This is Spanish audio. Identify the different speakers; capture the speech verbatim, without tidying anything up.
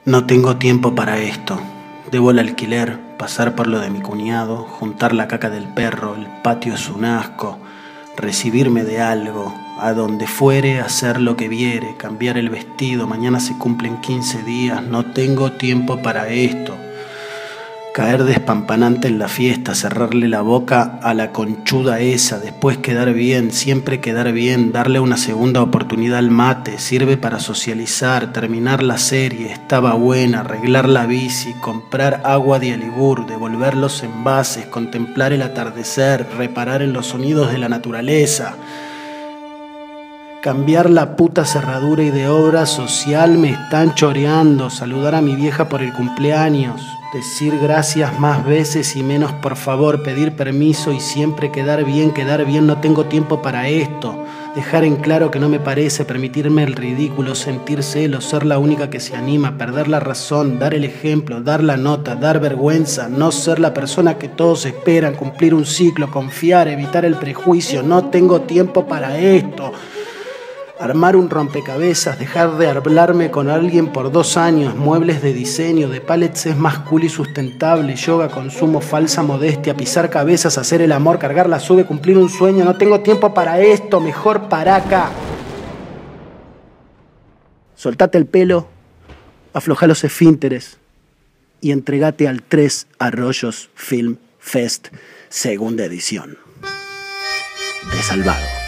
Speaker 1: No tengo tiempo para esto. Debo el alquiler, pasar por lo de mi cuñado, juntar la caca del perro, el patio es un asco, recibirme de algo, a donde fuere, hacer lo que viere, cambiar el vestido, mañana se cumplen quince días, no tengo tiempo para esto. Caer despampanante en la fiesta, cerrarle la boca a la conchuda esa, después quedar bien, siempre quedar bien, darle una segunda oportunidad al mate, sirve para socializar, terminar la serie, estaba buena, arreglar la bici, comprar agua de Alibur, devolver los envases, contemplar el atardecer, reparar en los sonidos de la naturaleza. Cambiar la puta cerradura y de obra social me están choreando, saludar a mi vieja por el cumpleaños, decir gracias más veces y menos por favor, pedir permiso y siempre quedar bien, quedar bien, no tengo tiempo para esto, dejar en claro que no me parece, permitirme el ridículo, sentir celos, ser la única que se anima, perder la razón, dar el ejemplo, dar la nota, dar vergüenza, no ser la persona que todos esperan, cumplir un ciclo, confiar, evitar el prejuicio, no tengo tiempo para esto. Armar un rompecabezas, dejar de hablarme con alguien por dos años, muebles de diseño, de pallets es más cool y sustentable, yoga, consumo, falsa modestia, pisar cabezas, hacer el amor, cargar la sube, cumplir un sueño, no tengo tiempo para esto, mejor para acá. Soltate el pelo, afloja los esfínteres y entregate al Tres Arroyos Film Fest, segunda edición. Te he salvado.